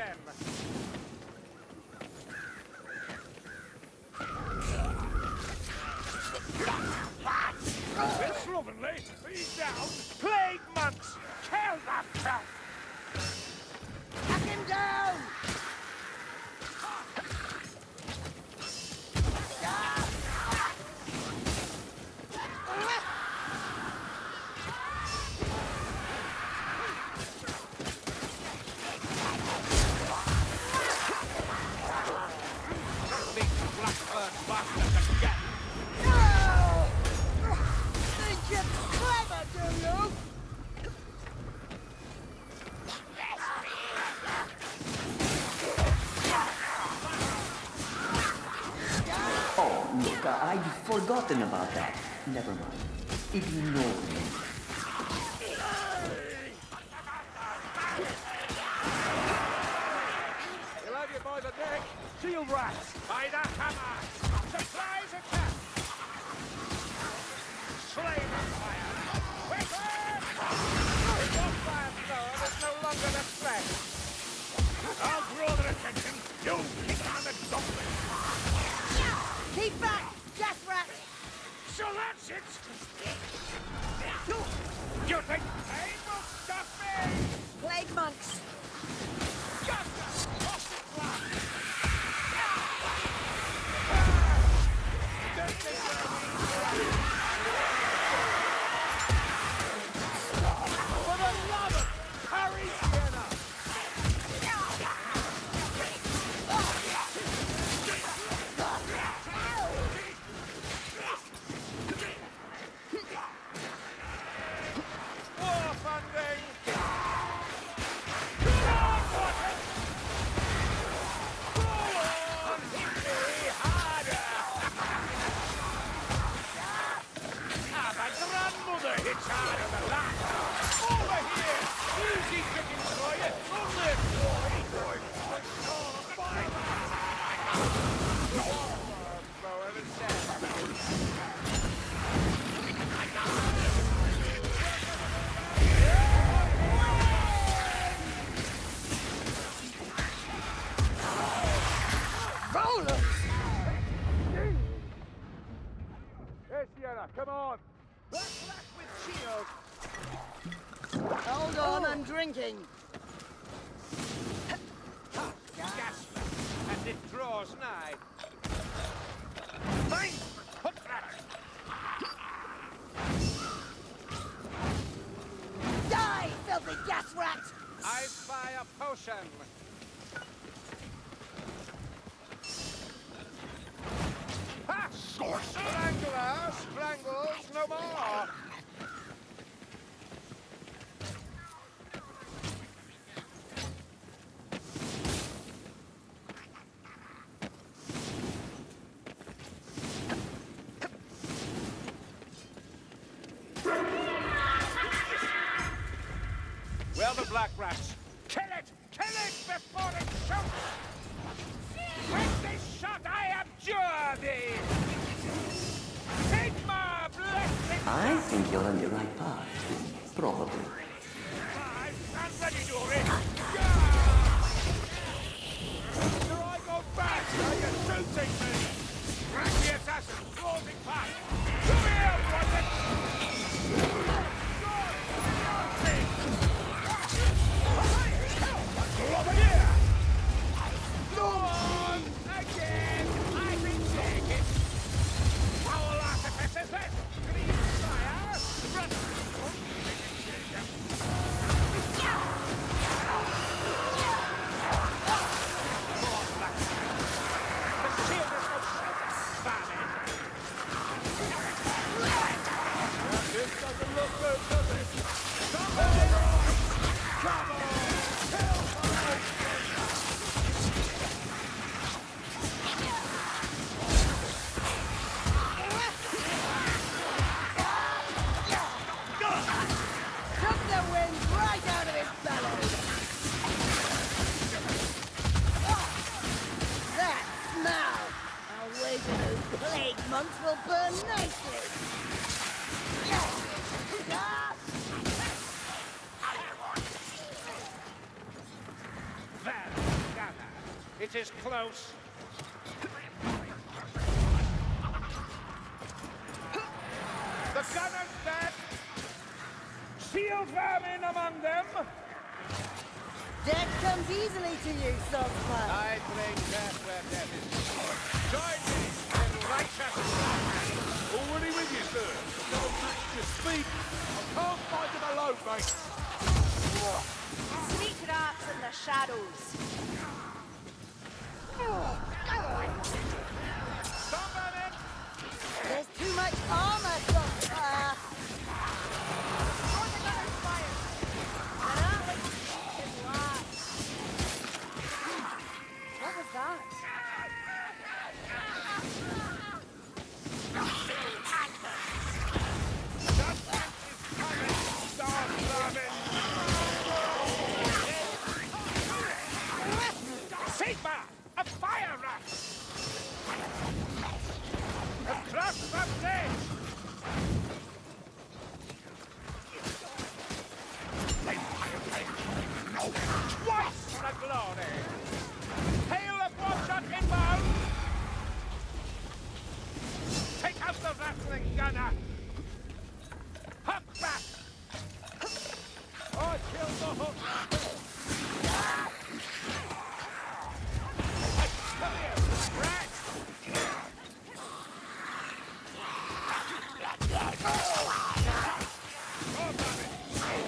them! Miss Slovenly, he's down! Plague monks! Kill that crap! Knock him down! I'd forgotten about that. Never mind. Ignore me. He'll have you by the neck. Shield rats! By the hammer! Supplies attack! Slay the fire! Weapon! Your fire sword is no longer the threat. I'll draw their attention. You kick on the dumpling. Keep back! Death rat! So that's it! You think they will stop me? Plague monks! Just a rocket blast! For the love of Harry Sienna! Come on! Black with shield! Hold on, I'm drinking. Gasp! And it draws nigh. Mine! Hook that! Die, filthy gas rat! I spy a potion! Ha! Strangler! Strangles no more! Well, the black rats! Kill it! Kill it before it shoots! With this shot, I abjure thee! Sigma, blessed! I think you're on the right path. Probably. I stand ready, Dory! Do I go back? Are you shooting me? Crack the assassin, closing past! Come here, Watson! Over here! Go on! Again! I can take it! Foul artificers, let's green fire! Run! It is close. The gunner's dead. Shield vermin among them. Death comes easily to you, Saltzman. I bring death where death is. Join me in righteous slaughter. Already with you, sir. Never match your speed. I can't find them alone, mate. Sneak rats in the shadows. Stop vermin! There's too much armor, Saltzman. Oh, the gunner's fired. The rattling is loud. What was that? Justice is coming, starve vermin! Sigma! A fire rat! Across the bridge! Twice the glory! Hail of one-shot inbound! Take out the rattling gunner! Hook back! I killed the hook! Come here, rat! Oh, damn it!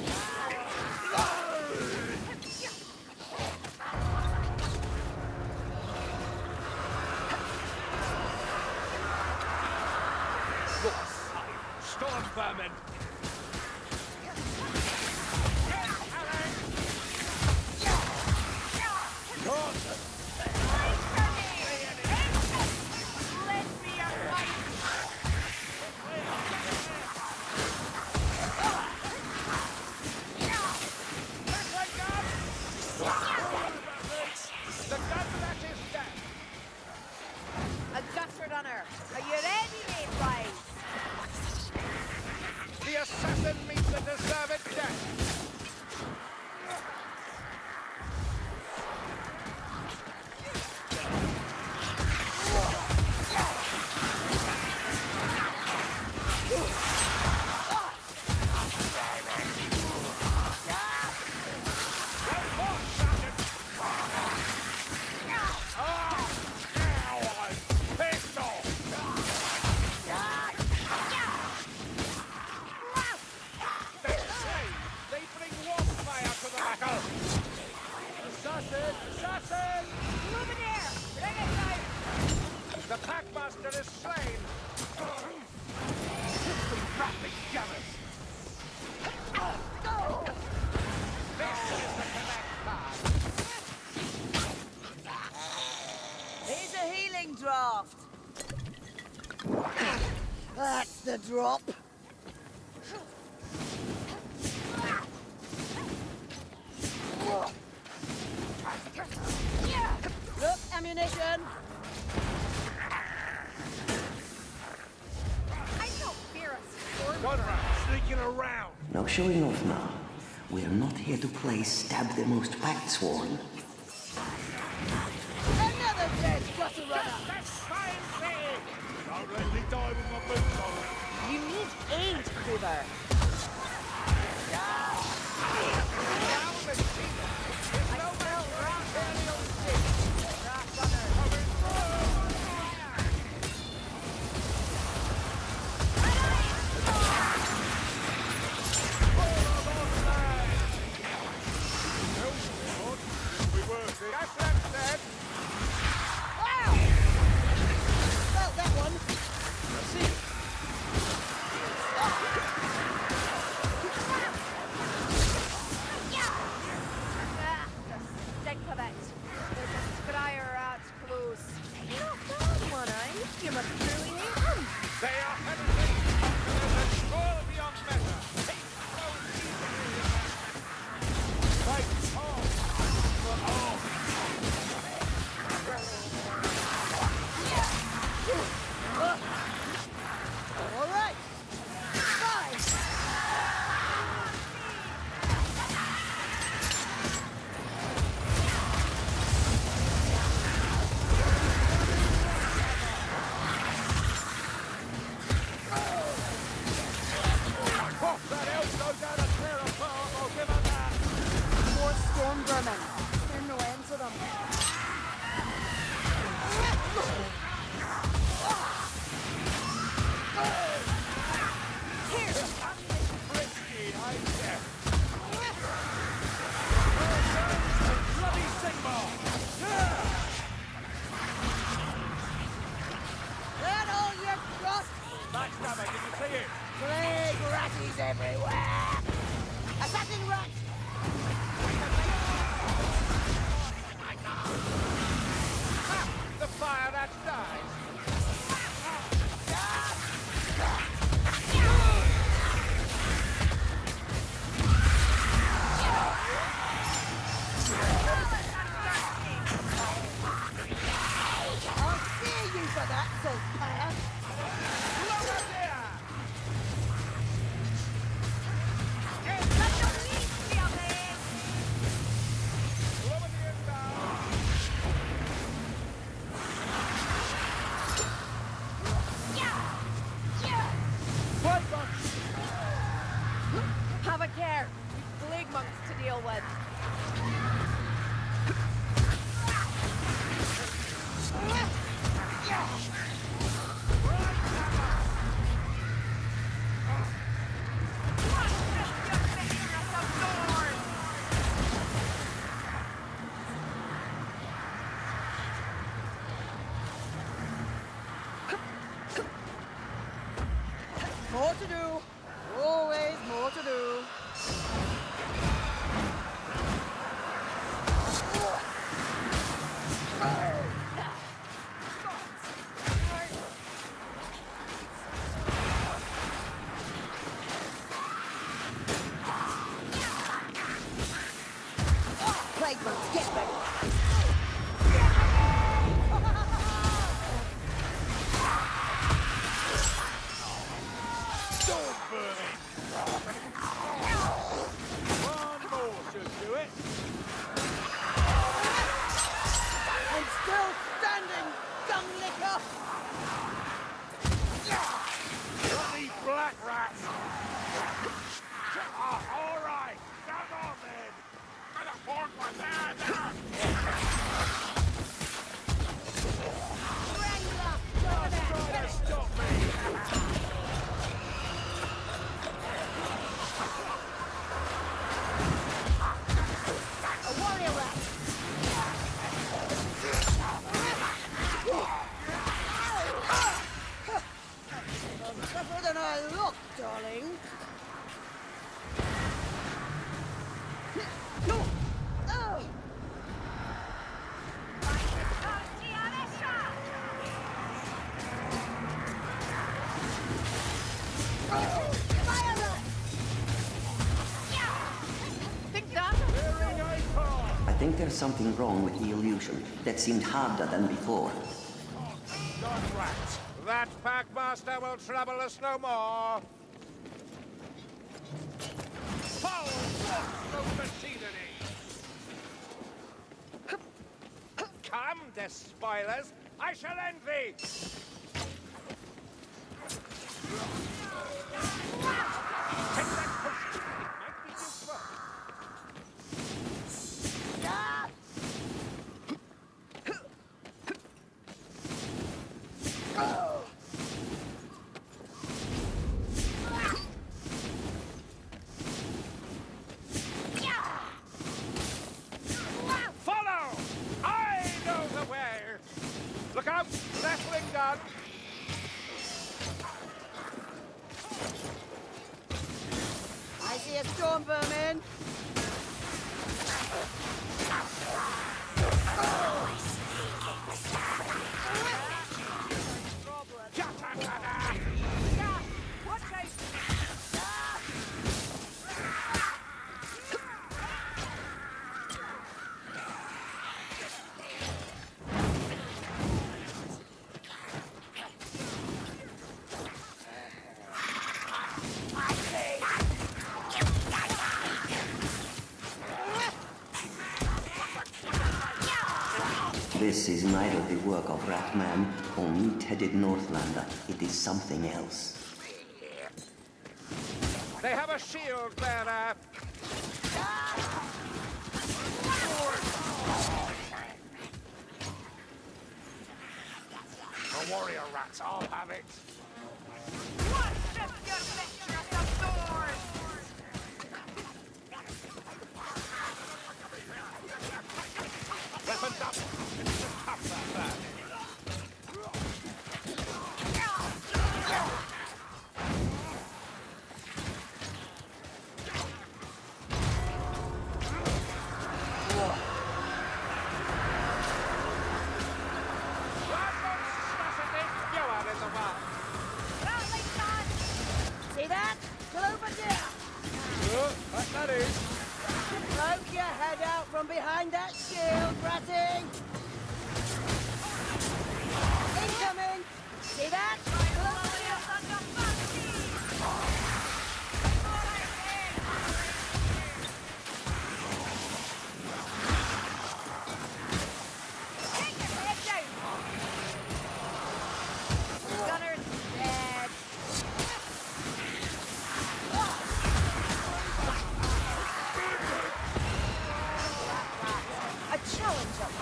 Storm vermin! Yes, Alan! Good! Let me a fight. That way, gun! The gun that is dead! A gutter runner. Are you ready, mate, boys? The assassin meets the deserved death! Assassin! Luminaire, bring it down. The Packmaster is slain! Rattling gunners! This is the connect card! Here's a healing draft. That's the drop. Look, ammunition. I don't fear a storm. Gunner sneaking around! No showing off now. We are not here to play Stab the Most Pact Sworn. Another dead gutter runner. That's fine thing! Don't let me die with my boots on. You need aid, Quiver. Down the sheep! There's no man around here! Rat runner. Coming through! We were sick. That's dead! Wow! Felt that one. See, vermin. There's no end to them. Here! Frisky, ain't ya? Bloody Sigmar! Yeah! That all you got? Backstabber, did you see it? Plague ratties everywhere! Assassin rats! The fire that dies. I'll see you for that, says Paya. Have a care. Plague monks to deal with. More to do. Always more to do. Plague monks, get ready. Storm burning! One more should do it. I'm still standing, gum licker! Bloody black rats! All right, come on then! And a fork was there! Try to stop me! A warrior rat! I'm tougher than I look, darling. No! Oh! Fire rat! Think that? Hearing a call! I think there's something wrong with the illusion that seemed harder than before. Dog rats! That Packmaster will trouble us no more. Foul wolf of machinery! Come, despoilers, I shall end thee. Take that potion. It might be useful. Ah! Oh! Follow! I know the way. Look out, Deathling gun. I see a storm vermin. Watch out! This is neither the work of Ratman or meat-headed Northlander. It is something else. They have a shield bearer. rats, I'll have it. What's your mistress of thorns? Weapons up. It's a tough affair. See that? Still over there. That is. Poke your head out from behind that shield, Ratty. Incoming. See that? Still over there. Take your head down. Gunner's dead. A challenger.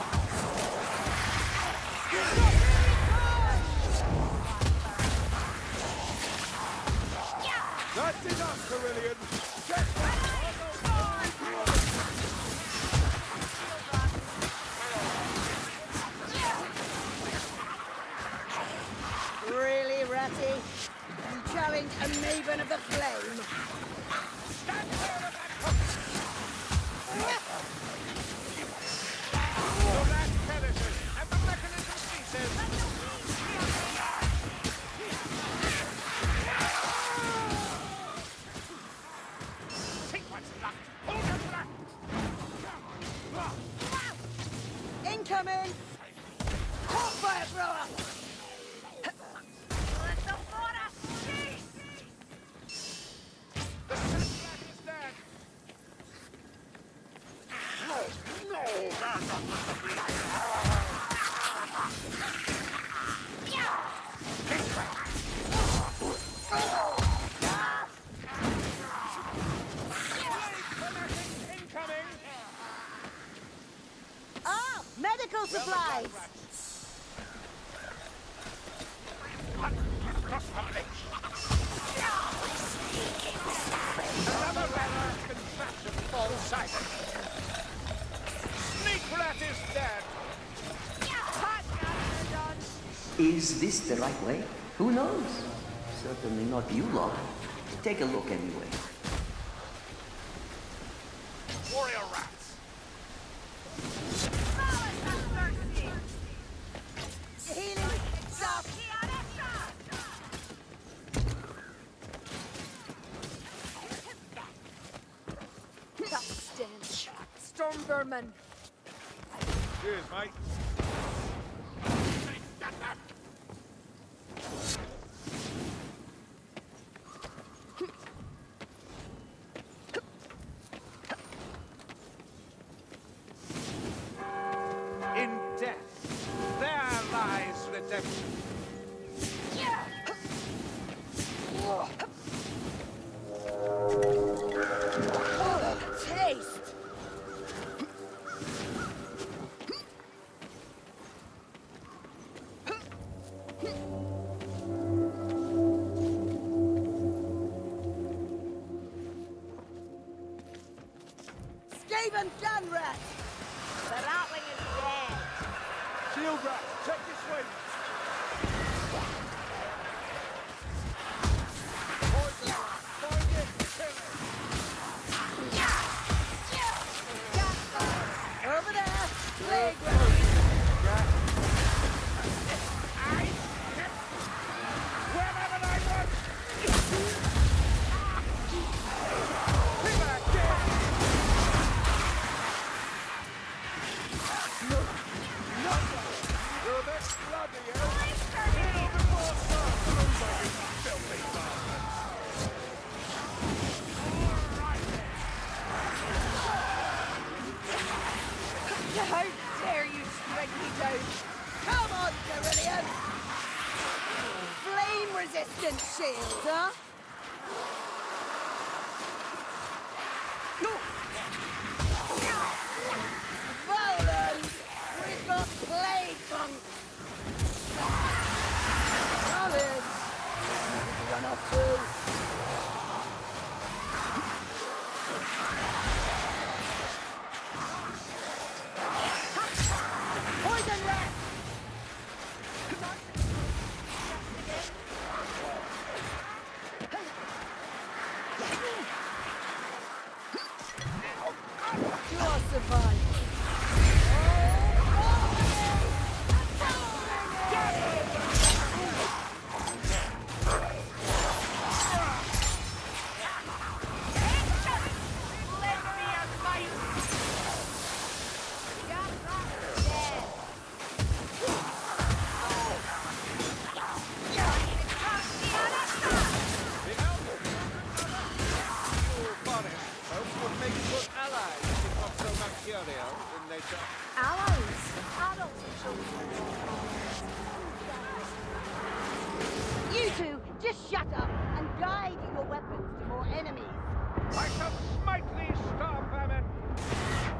That's enough, Carillion. Really, Ratty? You challenge a maven of the flame? The rat perishes, and the mechanism ceases. See what's left. Hold on to that. Incoming! Hot fire thrower! Let the water cease. The rat is dead. Incoming. Ah! Medical supplies! Another rat contraption falls silent. Sneak rat is dead. Hot gunner done. Is this the right way? Who knows? Certainly not you lot. Take a look anyway. Warrior rats. Malice and mercy. Healing! Stop! That stench. Stormvermin. Cheers, mate. In death, there lies redemption. Oh, taste! Skaven Gunrat! The ratling is dead. Shield rat, check your swings. Poison rat, find it, kill it. Over there! Playground! Wherever I want. Be back, kid. You're a bit bloody, eh? Kneel before sun. Filthy bastards. How dare you strike me down? Come on, Carillion! Flame-resistant shield, huh? Roland! We've got plague monks! curio in nature. Allies. Adults and children. You two, just shut up and guide your weapons to more enemies. I shall smite these star vermin!